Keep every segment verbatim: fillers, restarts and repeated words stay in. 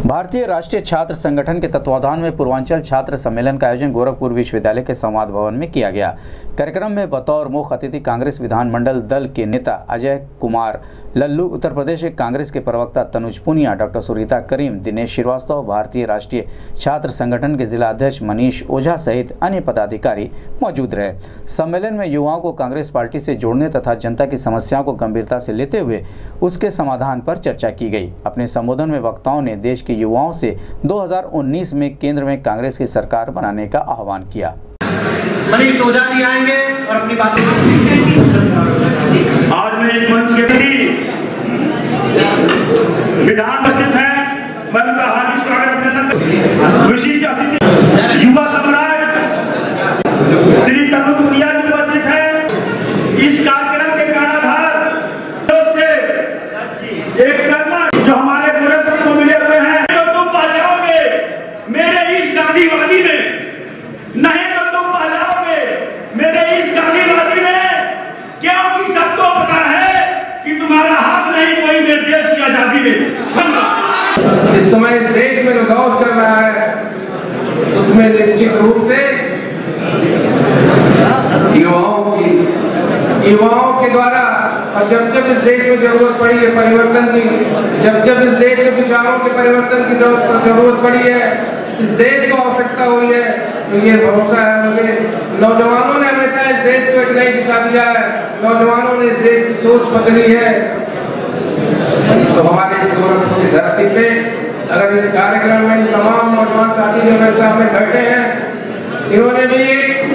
भारतीय राष्ट्रीय छात्र संगठन के तत्वावधान में पूर्वांचल छात्र सम्मेलन का आयोजन गोरखपुर विश्वविद्यालय के संवाद भवन में किया गया। कार्यक्रम में बतौर मुख्य अतिथि कांग्रेस विधानमंडल दल के नेता अजय कुमार लल्लू, उत्तर प्रदेश के कांग्रेस के प्रवक्ता तनुज पुनिया, डॉक्टर सुरीता करीम, दिनेश श्रीवास्तव, भारतीय राष्ट्रीय छात्र संगठन के जिला अध्यक्ष मनीष ओझा सहित अन्य पदाधिकारी मौजूद रहे। सम्मेलन में युवाओं को कांग्रेस पार्टी से जोड़ने तथा जनता की समस्याओं को गंभीरता से लेते हुए उसके समाधान पर चर्चा की गई। अपने संबोधन में वक्ताओं ने देश के युवाओं से दो हज़ार उन्नीस में केंद्र में कांग्रेस की सरकार बनाने का आह्वान किया। मनीष ओझा जी आएंगे और अपनी बातें। आज मैं इस मंच के विधान परिषद है, मैं उनका हार्दिक स्वागत विशिष्ट अतिथि युवा सम्राट श्री तनुज पुनिया जी उपस्थित है। इस कार्यक्रम के कर्णधार से एक कर्मठ जो हमारे गोरखपुर को मिले हुए हैं, तो तुम पा जाओगे मेरे इस गांधीवादी में, नहीं तो तुम पा जाओगे मेरे इस गांधीवादी में, क्योंकि सबको पता है कि तुम्हारा हक नहीं कोई मेरे देश की आजादी में। इस समय इस देश में जो दौर चल रहा है उसमें निश्चित रूप से युवाओं की युवाओं के द्वारा, और जब जब इस देश में जरूरत पड़ी है परिवर्तन की, जब जब इस देश में विचारों के परिवर्तन की जरूरत पड़ी है, इस देश को आवश्यकता हुई है, तो ये भरोसा है मुझे नौजवानों ने हमेशा इस देश को एक नई दिशा दिया है। नौजवानों ने इस देश की सोच बदली है। तो हमारे इस गोरखपुर की धरती पे अगर इस कार्यक्रम में तमाम नौजवान साथी जो मेरे सामने बैठे हैं, इन्होंने भी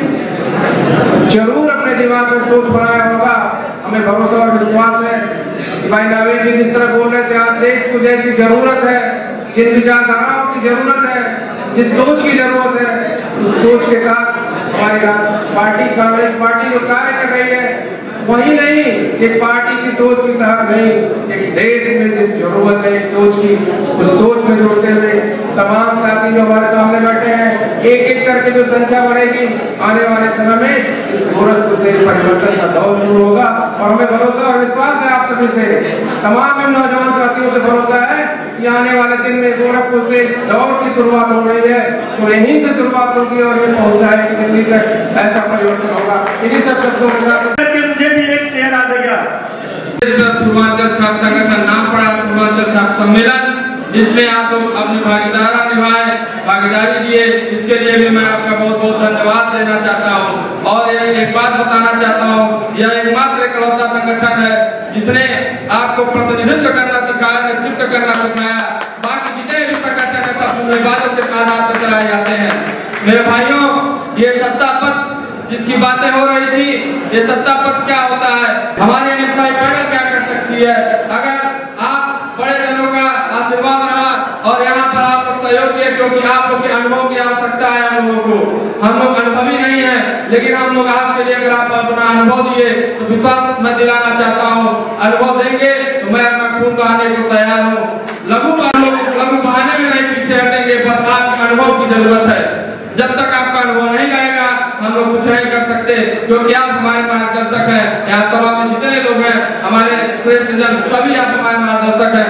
जरूर अपने दिमाग में सोच बनाया होगा। हमें भरोसा और विश्वास है कि भाई नावेद जी जिस तरह बोल रहे थे, आज देश को जैसी जरूरत है, जिन विचारधाराओं की जरूरत है, जिस सोच की जरूरत है, उस सोच के साथ हमारी पार्टी कांग्रेस पार्टी जो कार्य कर रही है वही नहीं, एक पार्टी की सोच की तरह नहीं, एक देश में जिस जरूरत है एक सोच की, उस सोच में जोड़ते हुए तमाम साथी जो हमारे सामने बैठे हैं, एक एक करके जो संख्या बढ़ेगी आने वाले समय में इस गोरखपुर से परिवर्तन का दौर शुरू होगा। और हमें भरोसा और विश्वास है आप सभी से, तमाम इन नौजवान साथियों से भरोसा है कि आने वाले दिन में गोरखपुर से इस दौर की शुरुआत हो रही है, तो यहीं से शुरुआत होगी और ये पहुंचा है कि दिल्ली तक ऐसा परिवर्तन होगा। इन्हीं सब शब्दों के साथ मुझे भी एक शेर आ गया। पूर्वांचल छात्र संगठन का नाम पड़ा पूर्वांचल छात्र सम्मेलन, जिसमें आप लोग अपनी भागीदारी निभाए भागीदारी दिए, इसके लिए भी मैं आपका बहुत बहुत धन्यवाद देना चाहता हूँ। और एक बात बताना चाहता हूँ, यह एकमात्र इकलौता संगठन है जिसने आपको प्रतिनिधित्व करना सिखाया, नेतृत्व करना सिखाया। बाकी जितने भी संगठन है सब विभाजन के आधार पर चलाए जाते हैं। मेरे भाइयों, ये सत्ता पक्ष जिसकी बातें हो रही थी, ये सत्ता पक्ष क्या होता है, हमारे स्थायी पैनल क्या कर सकती है। अगर आप बड़े जनों का आशीर्वाद रहा और यहाँ पर आप लोग सहयोग किए, क्योंकि आप लोग के अनुभव की आवश्यकता है। हम लोगों को हम लोग अनुभवी नहीं है, लेकिन हम लोग आपके लिए अगर आप अपना अनुभव दिए तो विश्वास मैं दिलाना चाहता हूँ, अनुभव देंगे तो मैं अपना खून बहाने को तैयार हूँ। लघु लघु बहाने में नहीं पीछे हटेंगे, बस आपके अनुभव की जरूरत है। जब तक आपका अनुभव नहीं लाएगा हम लोग कुछ नहीं कर सकते, क्योंकि आप हमारे मार्गदर्शक हैं। यहाँ सभा में जितने लोग हैं हमारे श्रेष्ठ जन, सभी आप हमारे मार्गदर्शक हैं।